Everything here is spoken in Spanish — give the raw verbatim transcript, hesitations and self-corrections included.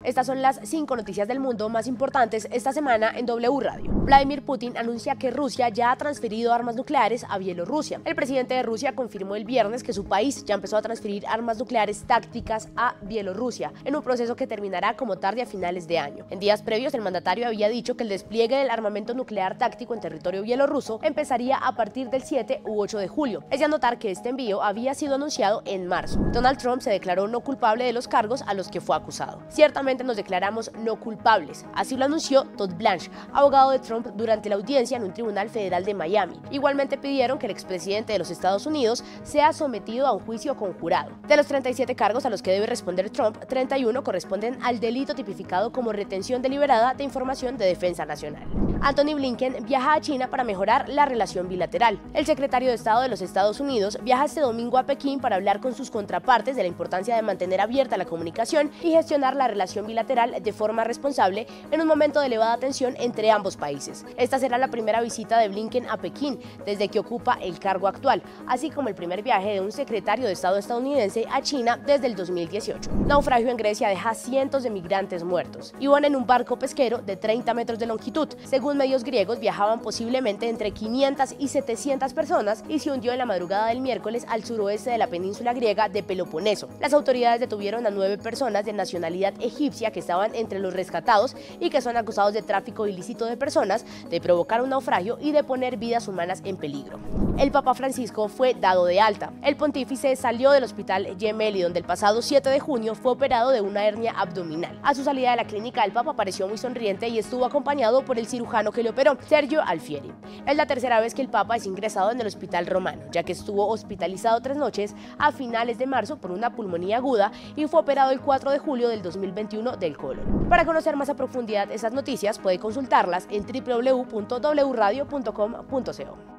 Estas son las cinco noticias del mundo más importantes esta semana en W Radio. Vladimir Putin anuncia que Rusia ya ha transferido armas nucleares a Bielorrusia. El presidente de Rusia confirmó el viernes que su país ya empezó a transferir armas nucleares tácticas a Bielorrusia, en un proceso que terminará como tarde a finales de año. En días previos, el mandatario había dicho que el despliegue del armamento nuclear táctico en territorio bielorruso empezaría a partir del siete u ocho de julio. Es de anotar que este envío había sido anunciado en marzo. Donald Trump se declaró no culpable de los cargos a los que fue acusado. Ciertamente nos declaramos no culpables, así lo anunció Todd Blanche, abogado de Trump, durante la audiencia en un tribunal federal de Miami. Igualmente pidieron que el expresidente de los Estados Unidos sea sometido a un juicio conjurado. De los treinta y siete cargos a los que debe responder Trump, treinta y uno corresponden al delito tipificado como retención deliberada de información de defensa nacional. Anthony Blinken viaja a China para mejorar la relación bilateral. El secretario de Estado de los Estados Unidos viaja este domingo a Pekín para hablar con sus contrapartes de la importancia de mantener abierta la comunicación y gestionar la relación bilateral de forma responsable en un momento de elevada tensión entre ambos países. Esta será la primera visita de Blinken a Pekín desde que ocupa el cargo actual, así como el primer viaje de un secretario de Estado estadounidense a China desde el dos mil dieciocho. Naufragio en Grecia deja cientos de migrantes muertos. Iban en un barco pesquero de treinta metros de longitud. Según medios griegos, viajaban posiblemente entre quinientas y setecientas personas y se hundió en la madrugada del miércoles al suroeste de la península griega de Peloponeso. Las autoridades detuvieron a nueve personas de nacionalidad egipcia que estaban entre los rescatados y que son acusados de tráfico ilícito de personas, de provocar un naufragio y de poner vidas humanas en peligro. El Papa Francisco fue dado de alta. El pontífice salió del hospital Gemelli, donde el pasado siete de junio fue operado de una hernia abdominal. A su salida de la clínica, el Papa pareció muy sonriente y estuvo acompañado por el cirujano que le operó, Sergio Alfieri. Es la tercera vez que el Papa es ingresado en el hospital romano, ya que estuvo hospitalizado tres noches a finales de marzo por una pulmonía aguda y fue operado el cuatro de julio del dos mil veintiuno del colon. Para conocer más a profundidad esas noticias, puede consultarlas en w w w punto w radio punto com punto co.